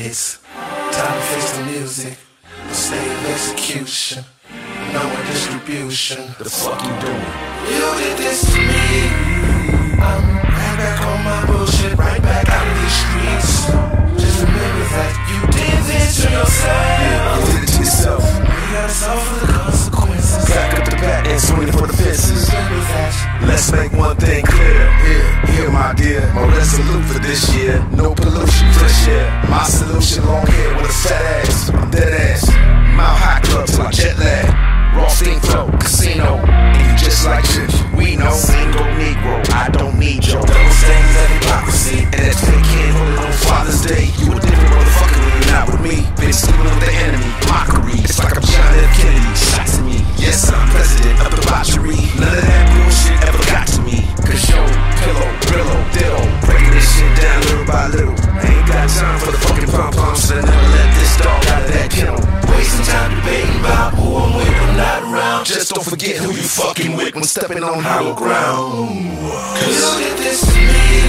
It's time to face the music, the state of execution, no distribution. The fuck you doing? You did this to me. I'm right back on my bullshit, right back out of these streets. Just remember that you did this to yourself. Yeah, you did it to yourself. You gotta suffer the consequences. Back up the back and swing for the fences. Remember that. Let's make one thing clear. Here, my dear, my resolute for this year. No pollution, fresh air. My solution, long hair with a fat ass. I'm dead ass. Mile high club till I jet lag. Raw steam flow, casino. And you just like shit, we know. Single Negro, I don't need your Double standards of hypocrisy. and that's fake can't hold it on Father's Day. You a different motherfucker when you're not with me. Been sleeping with the enemy, mockery. It's like I'm John F. Kennedy, shots at me. Yes, I'm president of the debauchery. None of that bullshit ever got to me. Cause yo, pillow, brillo, ditto. Breaking this shit down little by little. I ain't got time for the fucking pom-poms, so I never let this dog out of that kennel. Wasting time debating about who I'm with, I'm not around. Just don't forget who you fucking with when stepping on hollow ground. You did this to me.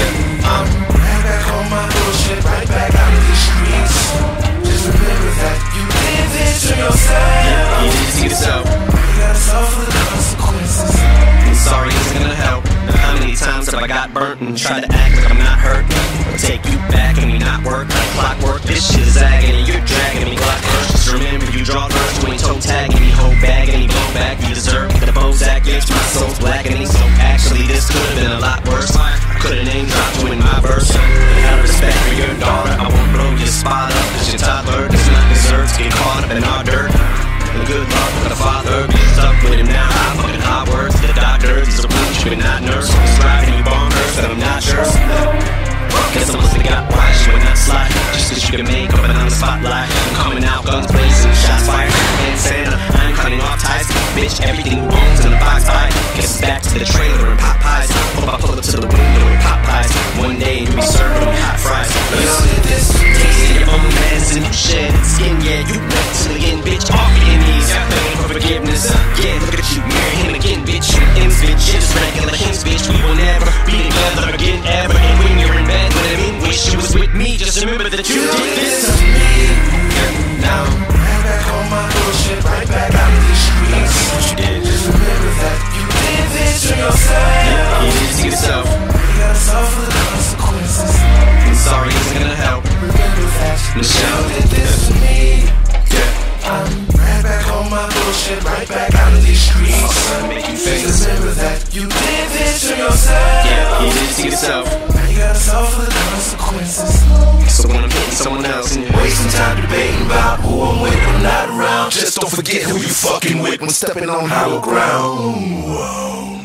I'm right back on my bullshit, right back out of these streets. Just remember that you did this to yourself. You did it to yourself. You gotta suffer the consequences. I'm sorry, it's gonna help. How many times have I got burnt and tried to act like I'm not hurt? Take you back and me not work like clockwork. This shit is zagging and you're dragging me block first. Just remember you draw first, you ain't toe tagging me, whole bag and he blow back. You deserve the Bozak, yes, my soul's blackening. So actually this could've been a lot worse. Could've name dropped you in my verse. Out of respect for your daughter, I won't blow your spot up. Cause your toddler does not deserve to get caught up in our dirt. And good luck with the father, be stuck with him now. I fucking hot words, the doctor, he's a bitch, but not nurse. Describing you bonkers that I'm not sure. Guess I must have got why she would not slide. Just cause you can make up and on the spotlight. I'm coming out, guns blazing, shots fired. And Santa, I'm cutting off ties. Bitch, everything you own's in a box pie. Guess it's back to the trailer and pop pies. Hope I pull up to the window and pop pies. One day you'll be serving me hot fries. You did this to me. Tasting your own meds and you shed skin. Yeah, you went to the end, bitch. Off your knees, begging for forgiveness. Yeah, look at you, marry him again, bitch. You ends, bitch. It's regular hints, bitch. We will never be together again, ever. And when you're in bed with him, wish you was with me. Just remember that you did this to me. Now I'm right back on my bullshit, right back out of these streets. you did. Just remember that you did this to yourself. You did it to yourself. You gotta suffer the consequences. I'm sorry, it's gonna help. Remember that Michelle. you did this to me. I'm right back on my bullshit, right back out of these streets. I'll make you famous. Just remember that you did this to yourself. Yeah, you did it to yourself. Now you gotta suffer the consequences. So when I'm hitting someone else and Wasting time debating about who I'm with, I'm not around. Just don't forget who you fucking with when stepping on hollow ground.